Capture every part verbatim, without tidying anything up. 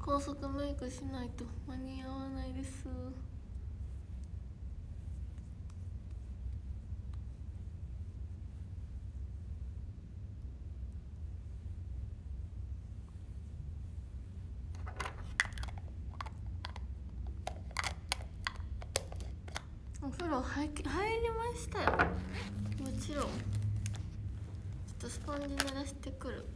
高速メイクしないと間に合わないです。お風呂入入りましたよ。もちろん。ちょっとスポンジ濡らしてくる。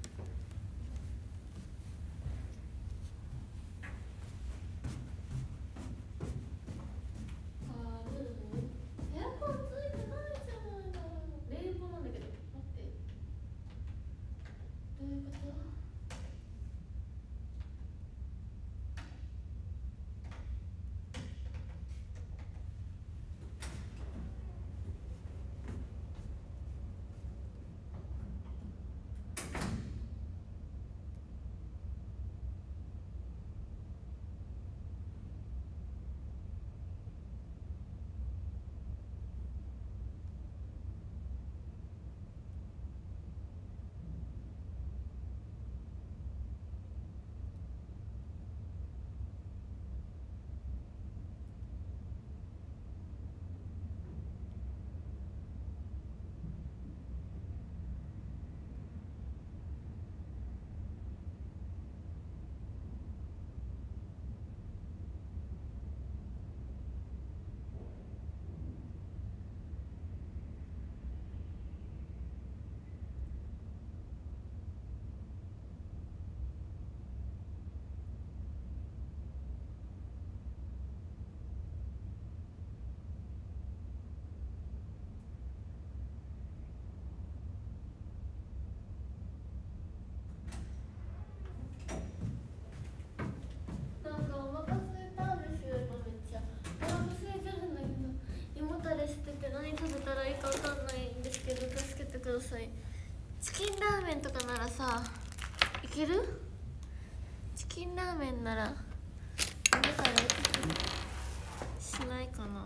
チキンラーメンとかならさいける？チキンラーメンならだからしないかな。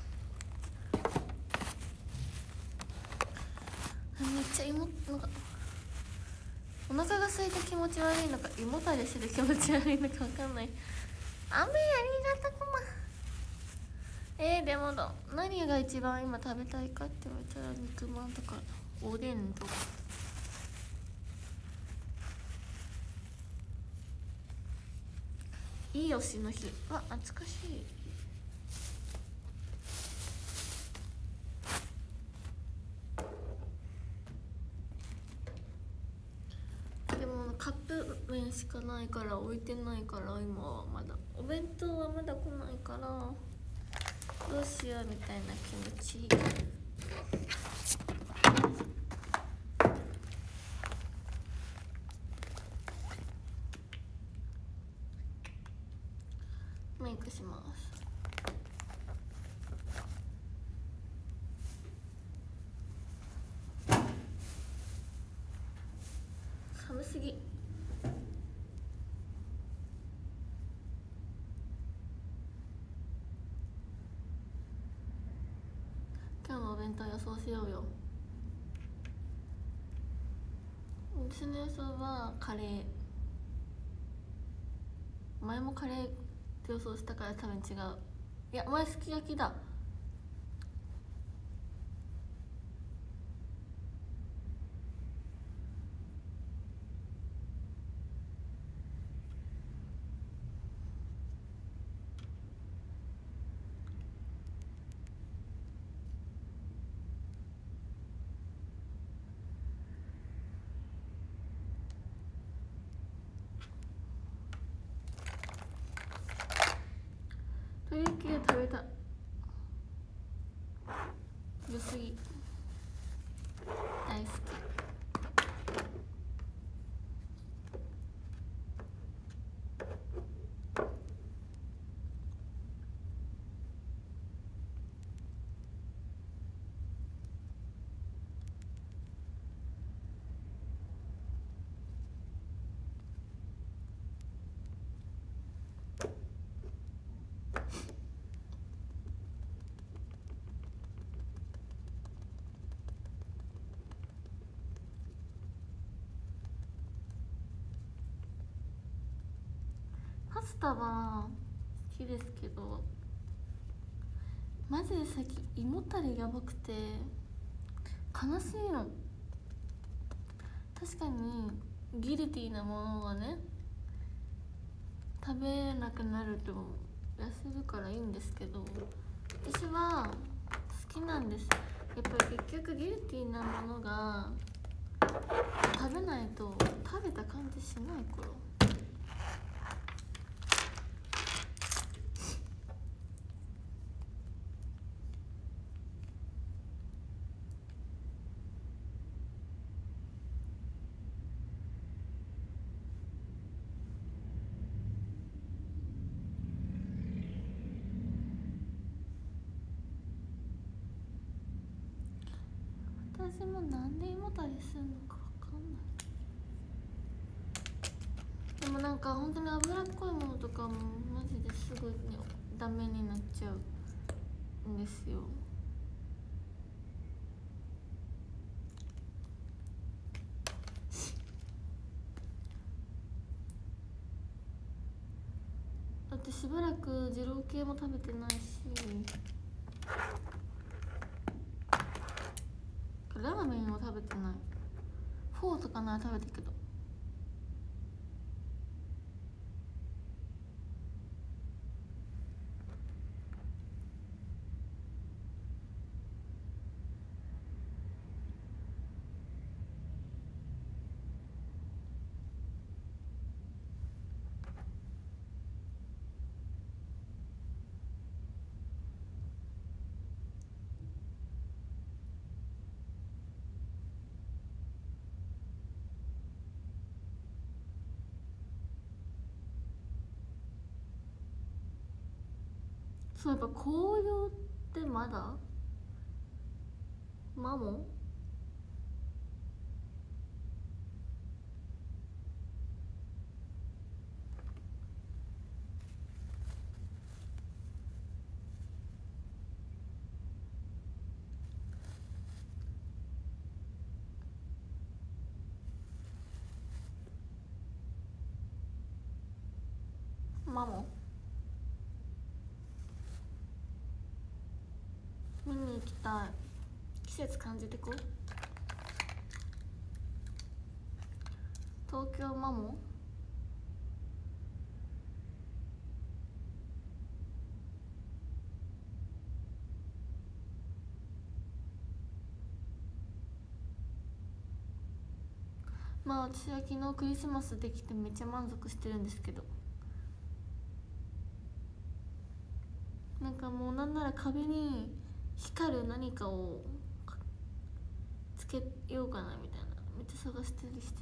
めっちゃ芋なんかお腹が空いた気持ち悪いのか胃もたれしてる気持ち悪いのか分かんない。雨ありがたくまえー、でもだ何が一番今食べたいかって言われたら肉まんとかおでんとか。いいよしの日は懐かしい。でもカップ麺しかないから置いてないから今はまだお弁当はまだ来ないからどうしようみたいな気持ち。メイクします。寒すぎ。今日のお弁当予想しようよ。私の予想はカレー。前もカレーって予想したから多分違う。いや前すき焼きだ。鶏系食べた。良すぎ。大好き。 パスタは好きですけど、マジで最近胃もたれやばくて悲しいの。確かにギルティーなものがね食べなくなると痩せるからいいんですけど、私は好きなんです。やっぱり結局ギルティーなものが食べないと食べた感じしないから。私もなんで胃もたれするのか分かんない。でもなんか本当に脂っこいものとかもマジですぐにダメになっちゃうんですよ。だってしばらく二郎系も食べてないし、ラーメンを食べてない。フォーとかなら食べたけど。そういえば紅葉ってまだマモマモ見に行きたい。季節感じてこう。東京マモまあ私は昨日クリスマスできてめっちゃ満足してるんですけど、なんかもうなんなら壁に光る何かをつけようかなみたいなめっちゃ探してりしてる。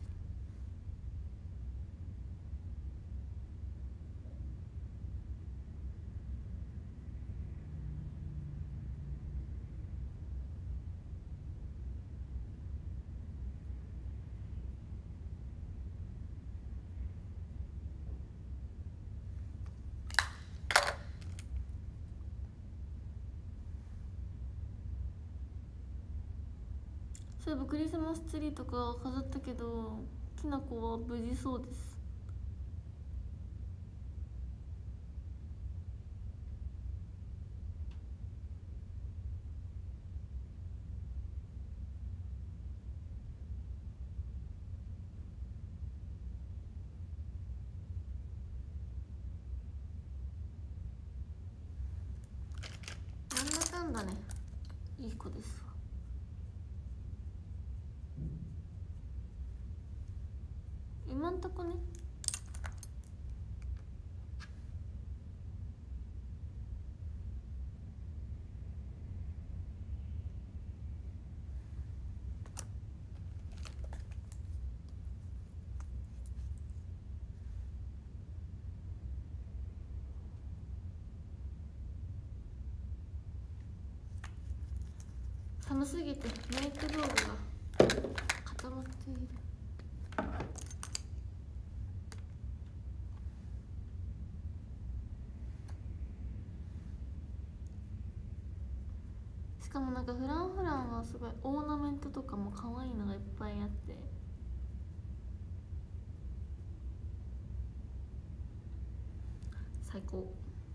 そういえばクリスマスツリーとか飾ったけど、きなこは無事そうです。なんだかんだねいい子ですわ。今んとこね。寒すぎてメイク道具が固まっている。しかもなんかフランフランはすごいオーナメントとかも可愛いのがいっぱいあって、 最高。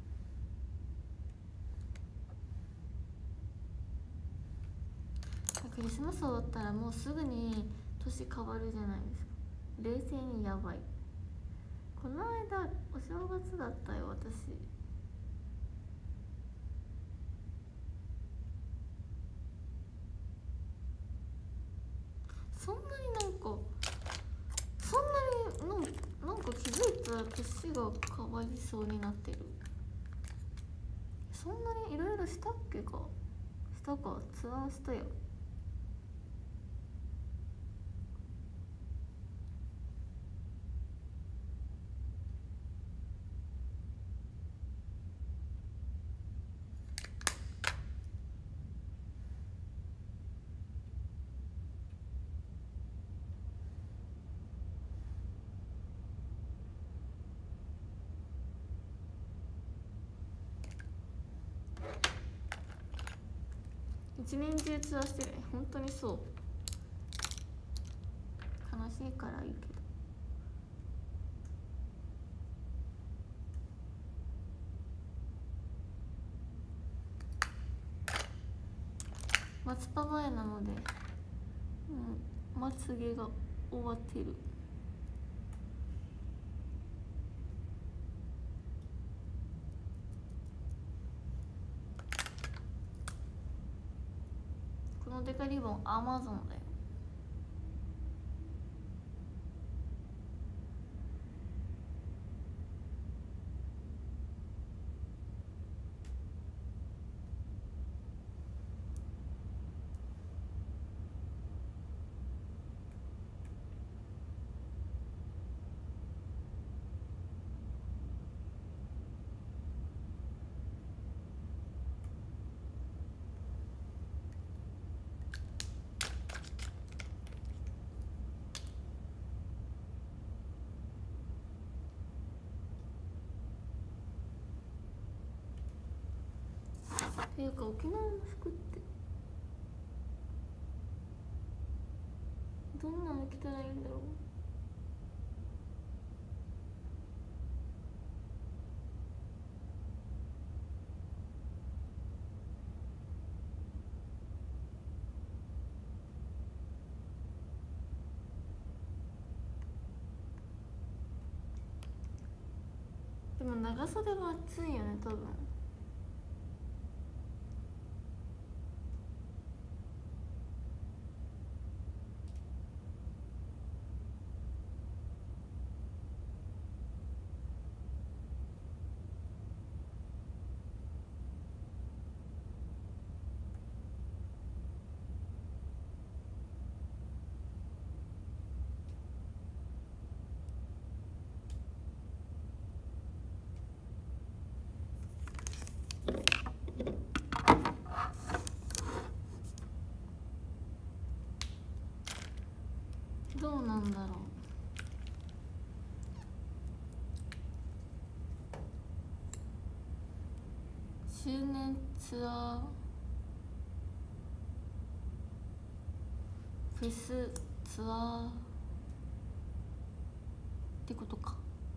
クリスマス終わったらもうすぐに年変わるじゃないですか。冷静にやばい。この間お正月だったよ私。そんなになんかそんなになんなんか気づいたら年が変わりそうになってる。そんなにいろいろしたっけか。したか。ツアーしたよ。一年中ツアーしてるね。本当にそう。悲しいからいいけど。松葉前なので、うん、まつげが終わってる。このデカリボンアマゾンだよ。っていうか沖縄の服ってどんなの着たらいいんだろう。でも長袖は暑いよね多分。どうなんだろう。周年ツアーフェスツアーってことか。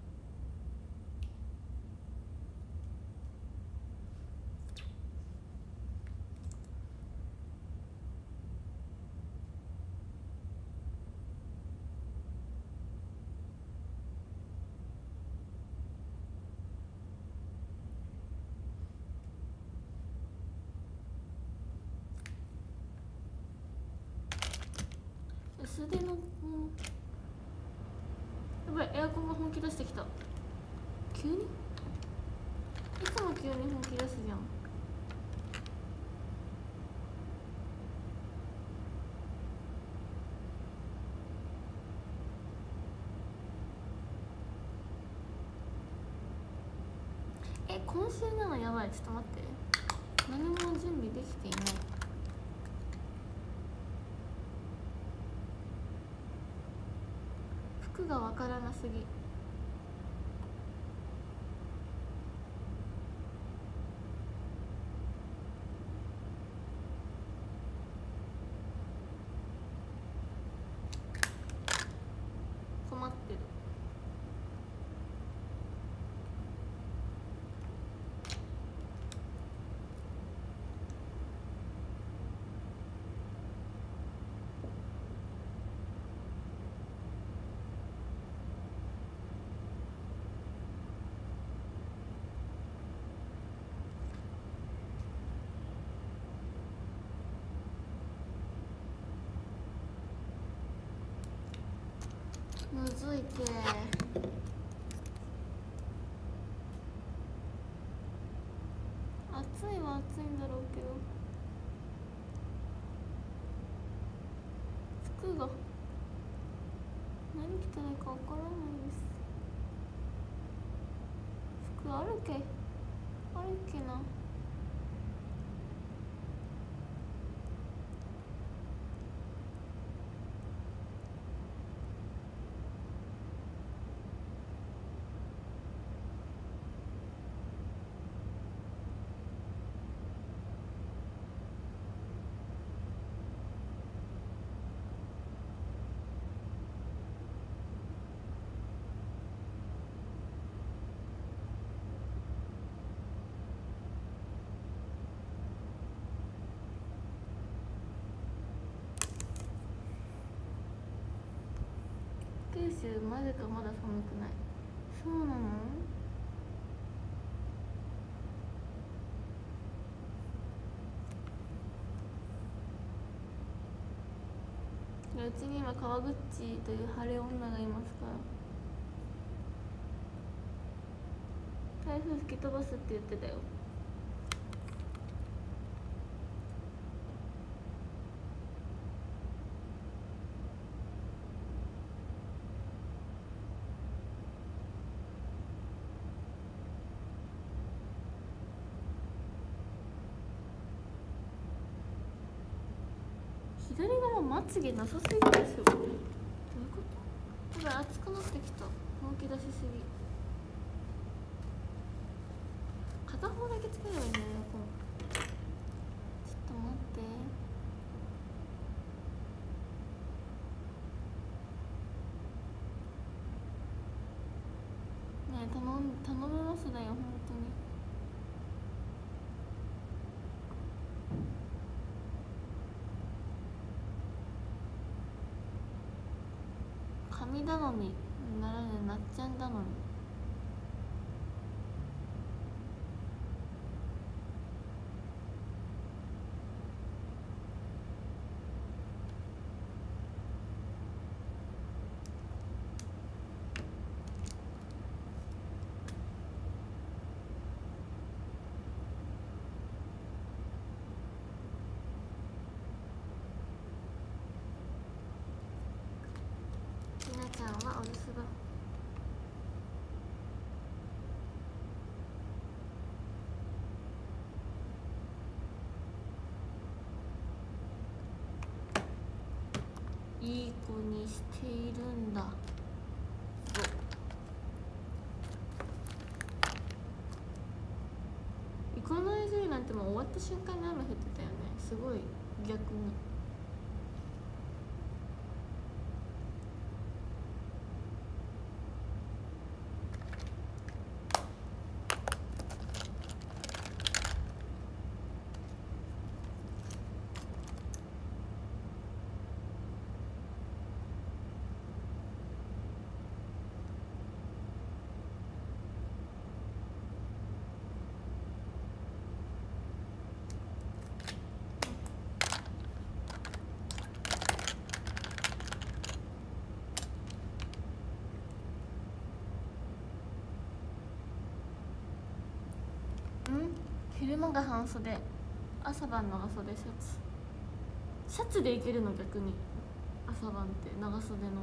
薄手の、うん、やばいエアコンが本気出してきた。急にいつも急に本気出すじゃん。え今週なのやばい。ちょっと待って、何も準備できていない。服がわからなすぎ。困ってる。 むずいけ。暑いは暑いんだろうけど、服が何着たらいいかわからないです。服あるけあるけな。九州までかまだ寒くない。そうなの？うちに今川口という晴れ女がいますから、台風吹き飛ばすって言ってたよ。左側まつげなさすぎですよ。どういうこと？やばい、暑くなってきた。本気出しすぎ。片方だけつければいいんだよ、この。ちょっと待って。ねえ、頼ん頼みますだよ、本当に。神頼みならぬなっちゃん頼み。ひなちゃんはお留守番。いい子にしているんだ。行かないずいなんてもう終わった瞬間に雨降ってたよね。すごい逆に。昼間が半袖、朝晩長袖シャツ。シャツでいけるの？逆に朝晩って長袖の。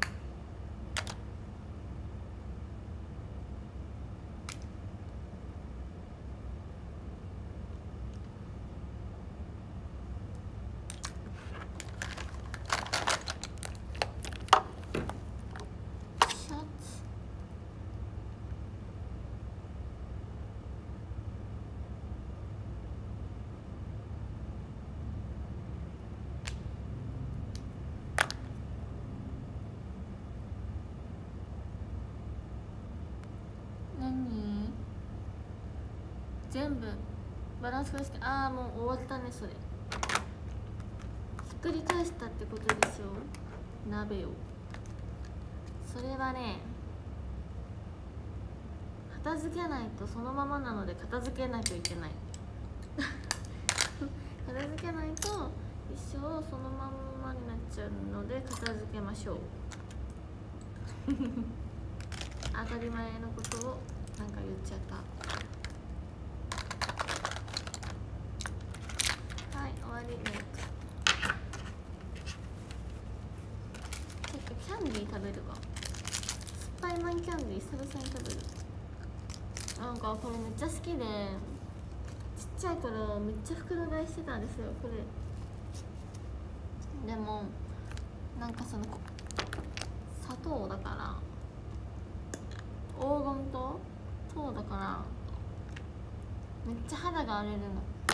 全部バランスがして、ああもう終わったね。それひっくり返したってことでしょ、鍋を。それはね、片付けないとそのままなので片付けないといけない片付けないと一生そのまんまになっちゃうので片付けましょう。 当たり前のことをなんか言っちゃった。はい、終わりです。ちょっとキャンディー食べるわ。スパイマンキャンディー久々に食べる。なんかこれめっちゃ好きで、ちっちゃい頃めっちゃ袋買いしてたんですよこれ。でもなんかその砂糖だから黄金と糖だからめっちゃ肌が荒れるの。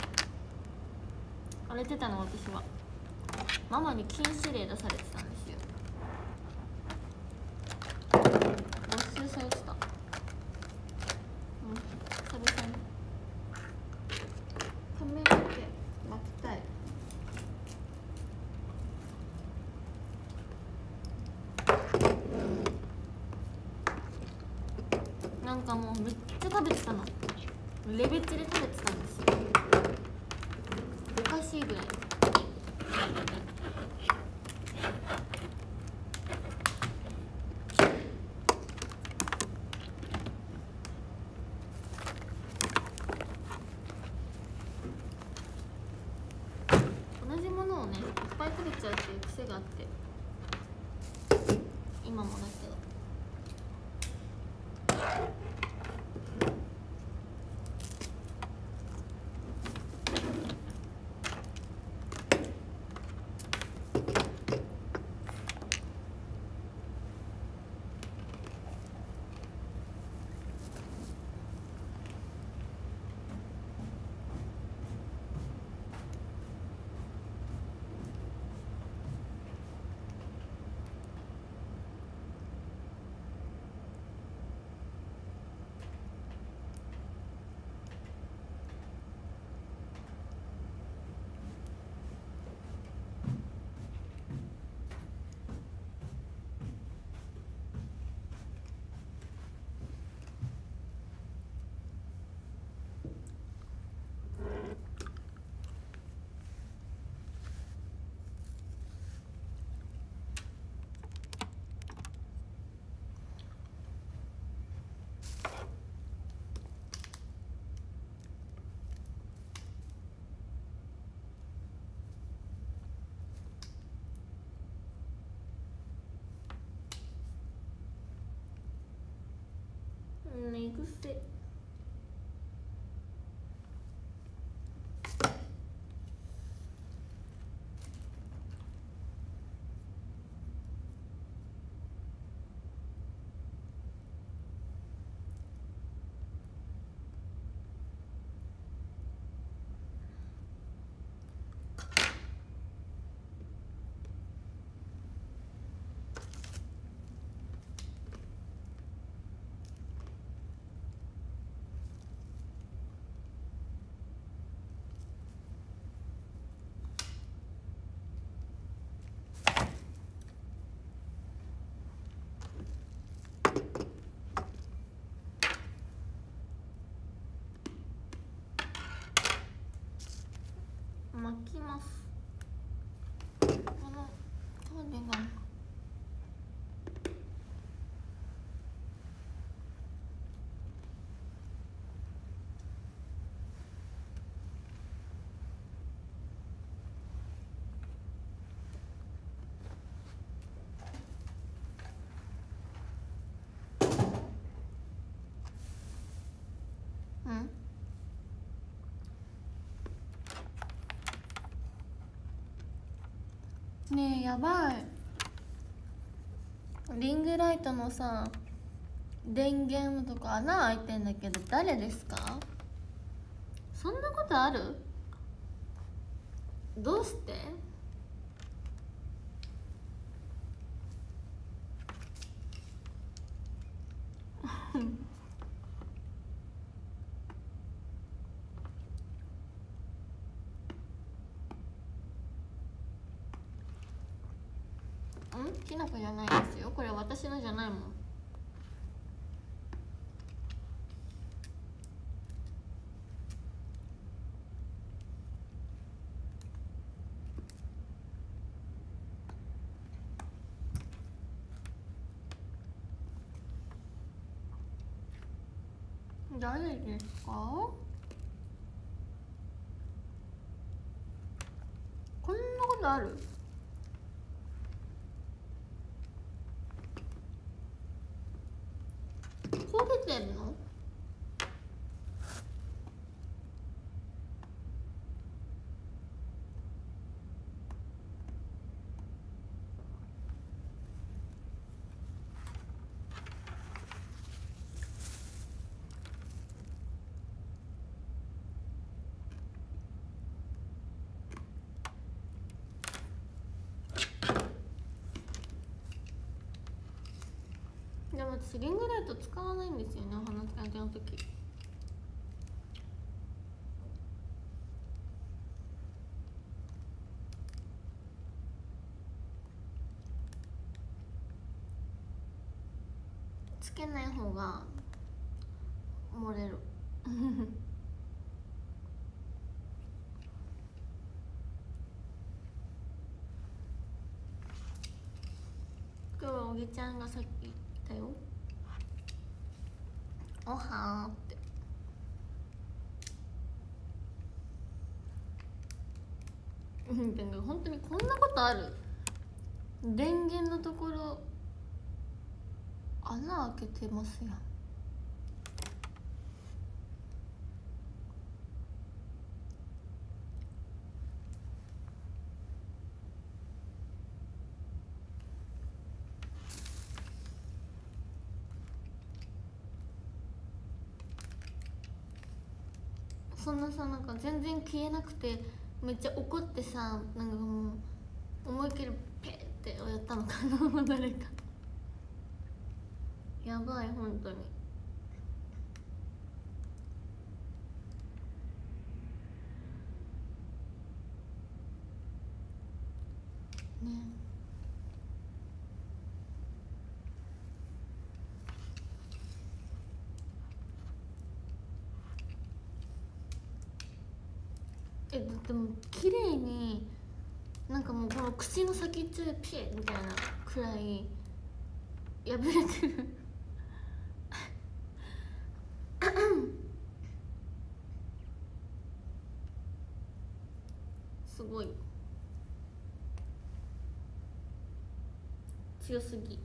荒れてたの私は。ママに禁止令出されてたんですよ。没収されてた。うん、久々に髪の毛巻きたい。なんかもうめっちゃ食べてたの。レベチで食べてたんですよ。おかしいぐらい。同じものをねいっぱい食べちゃうっていう癖があって、今もだけど。寝癖。巻きます。このカーディガンうんねえやばい。リングライトのさ電源のとこ穴開いてんだけど誰ですか？そんなことある？どうしてん？きなこじゃないですよ。これ私のじゃないもん。 誰ですか？こんなことある？焦げてんの？でも私リングライト使わないんですよね、お花使いの時。つけない方が漏れる今日はおぎちゃんがさっき言ったよ、おはーって。うんだから本当にこんなことある？電源のところ穴開けてますやん。そんなさ、なんか全然消えなくてめっちゃ怒ってさ、なんかもう思いっきりペッってやったのかな誰か。やばい本当にね。え、だってもう綺麗になんかもうこの口の先っちょでピエみたいなくらい破れてるすごい強すぎ。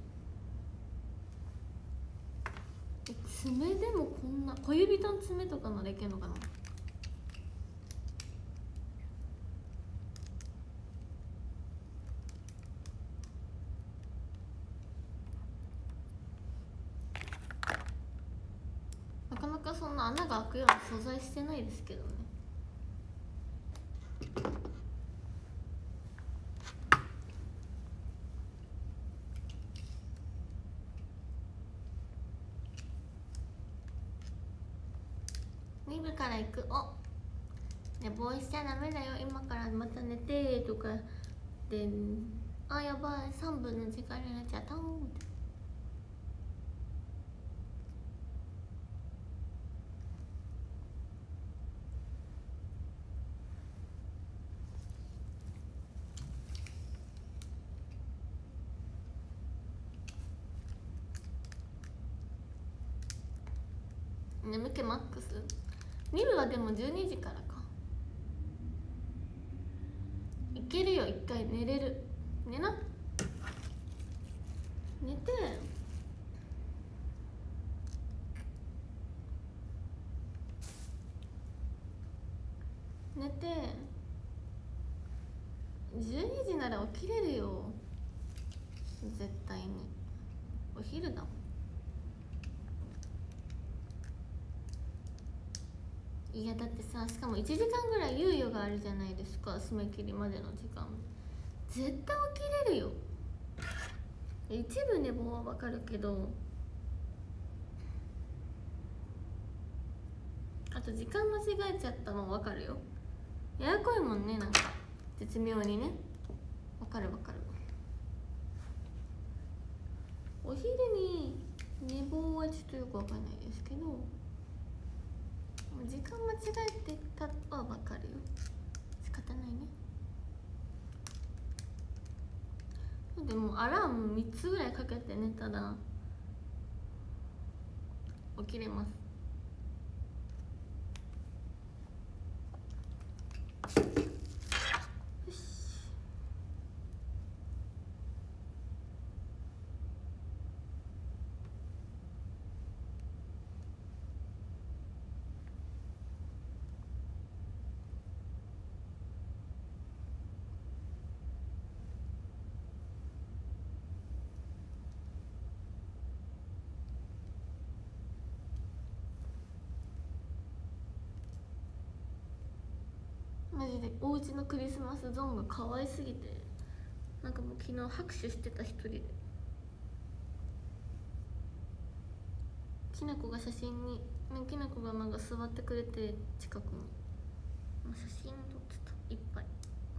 え、爪でもこんな、小指との爪とかまでいけんのかな。なかなかそんな穴が開くような素材してないですけどね。に部から行く。お、寝坊しちゃダメだよ、今からまた寝てとかで、あ、やばいさんぶの時間になっちゃったんって。眠気マックス。に部はでもじゅうにじからか。いけるよ、一回寝れる。寝な、寝て寝てじゅうにじなら起きれるよ絶対に。お昼だもん。いやだってさ、しかもいちじかんぐらい猶予があるじゃないですか、締め切りまでの時間。絶対起きれるよ。一部寝坊はわかるけど、あと時間間違えちゃったのわかるよ。ややこいもんね、なんか絶妙にね。わかるわかる。お昼に寝坊はちょっとよくわかんないですけど、時間間違えてたはわかるよ。仕方ないね。でもアラームみっつぐらいかけて寝たら起きれます。 マジでお家のクリスマスゾーンが可愛すぎて、なんかもう昨日拍手してた一人で。きなこが写真に、きなこがなんか座ってくれて近くに写真撮ってた、いっぱい。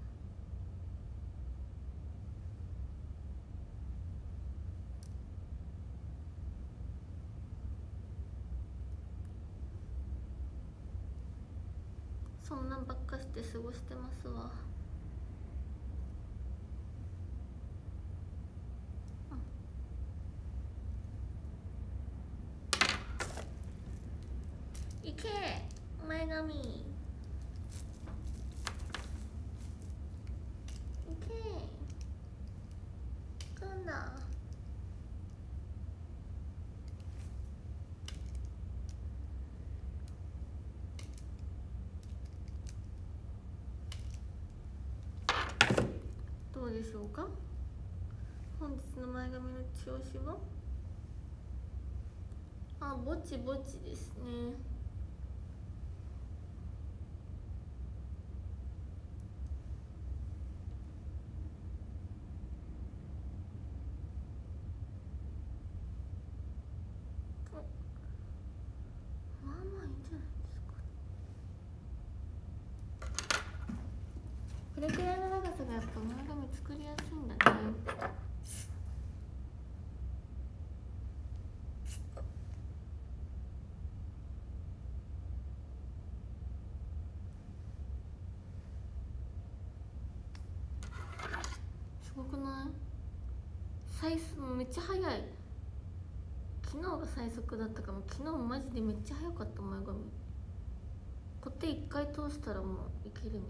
そんなんばっかして過ごしてますわ。いけ前髪、いけ組んだ。どうでしょうか、本日の前髪の調子は。あ、ぼちぼちですね。まあまあいいんじゃないですか。これくらいの長さがやっぱ前髪作りやすいんだね。すごくない？最速めっちゃ早い。昨日が最速だったかも。昨日マジでめっちゃ早かった前髪。コテ一回通したらもういけるみたいな。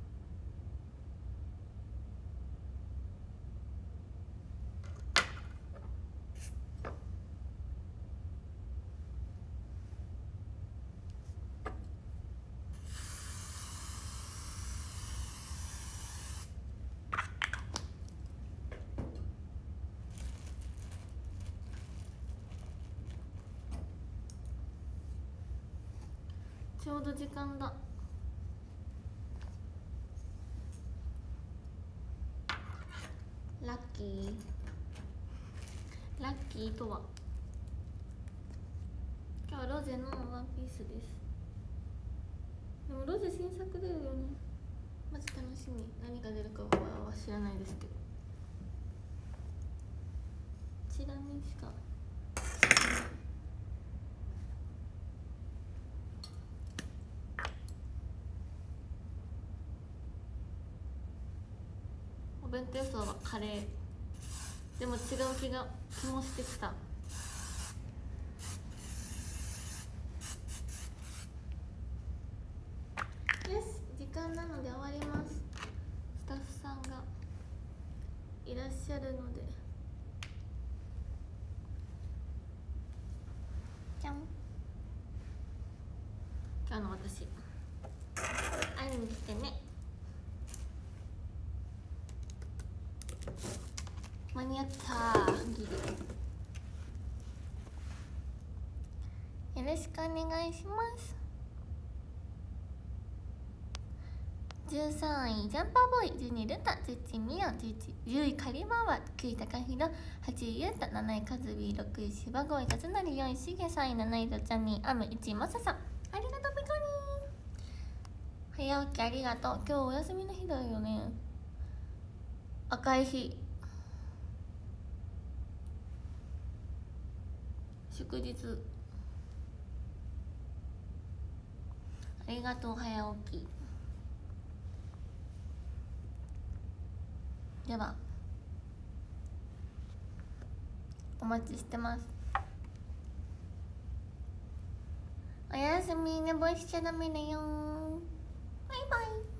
ちょうど時間だ。ラッキーラッキーとは、今日はロゼのワンピースです。でもロゼ新作出るよね。マジ楽しみ。何が出るかは知らないですけど、チラ見しか。お弁当予想はカレー。でも違う気が気もしてきた。よし、時間なので終わります。スタッフさんがいらっしゃるので。じゃん。今日の私会いに来てね。間に合ったー、ギリ。よろしくお願いします。じゅうさんいジャンパーボーイ、じゅうにルタ、じゅういちミヨン、じゅういち じゅういカリマワ、きゅうい高弘、はちいユウタ、なないカズビー、ろくい芝、ごい辰成、よんいシゲ、さんいなないとちゃんにアム、いちいマサさん。ありがとうピコリン。早起きありがとう。今日お休みの日だよね。赤い日、祝日。ありがとう早起き。ではお待ちしてます。おやすみ。寝坊しちゃダメだよ。バイバイ。